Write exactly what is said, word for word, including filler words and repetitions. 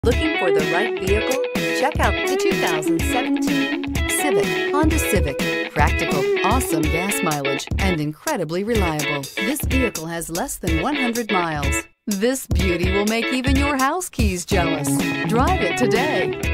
Looking for the right vehicle? Check out the two thousand seventeen Civic, Honda Civic. Practical, awesome gas mileage, and incredibly reliable. This vehicle has less than one hundred miles. This beauty will make even your house keys jealous. Drive it today.